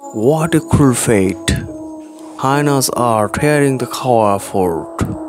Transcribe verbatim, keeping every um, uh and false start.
What a cruel fate! Hyenas are tearing the cow apart.